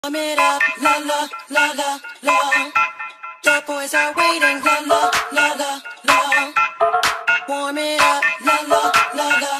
Warm it up, la la la la la. The boys are waiting, la la la la la. Warm it up, la la la la.